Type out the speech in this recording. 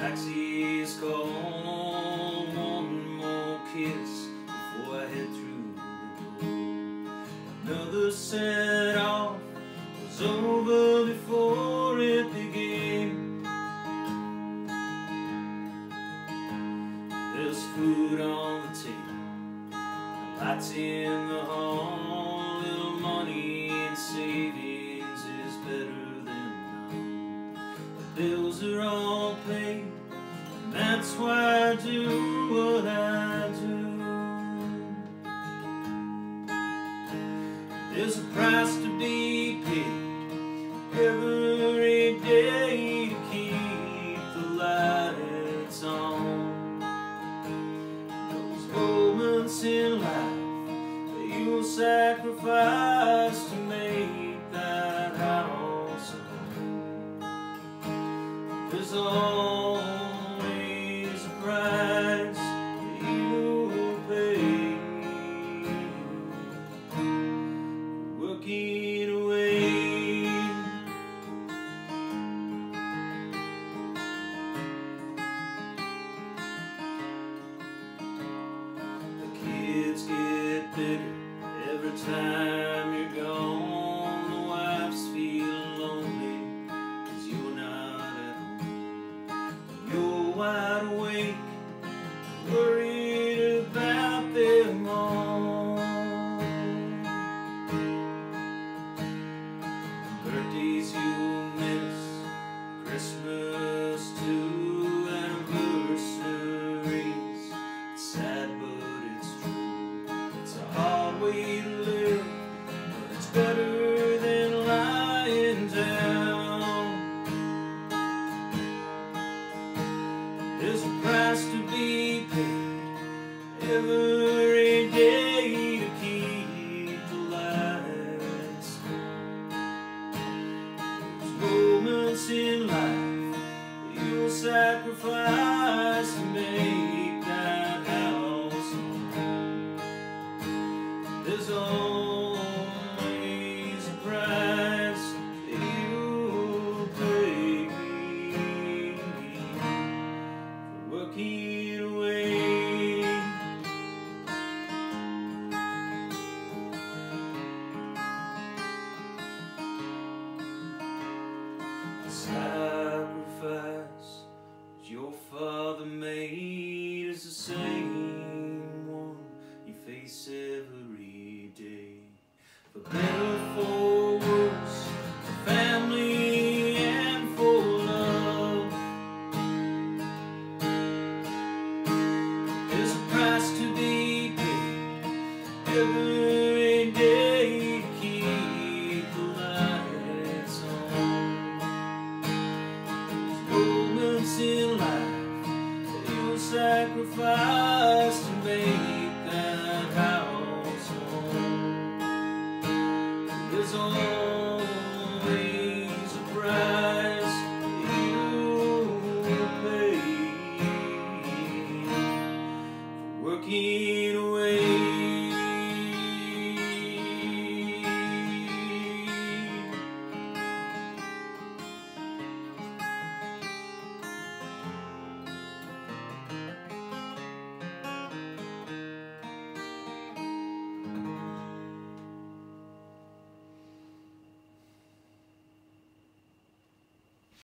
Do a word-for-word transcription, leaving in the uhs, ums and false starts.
taxi's call, one more kiss before I head through the door. Another set off was over before it began. There's food on the table, lights in the hall, little money and savings is better than none. The bills are all paid, and that's why I do what I do. There's a price to be paid every day to keep the lights on. Those moments in life that you'll sacrifice to make that house a home. There's always a price that you'll pay for working away. The kids get bigger every time you're gone. The wife's feeling lonely 'cause you're not at home. You're wide awake, worried about them all. Birthdays you'll miss, Christmas too, anniversaries. It's sad but it's true. It's a hard way to live, but it's better than lying down. There's a price to be paid every day to keep the lights on. There's moments in life that you'll sacrifice to make that house a home. There's always a price that you'll pay for working away. The sacrifice that your father made is the same one you face every day. For better, for worse, for family and for love. There's a price to be paid every day to keep the lights on. There's moments in life that you'll sacrifice to make that house home. There's always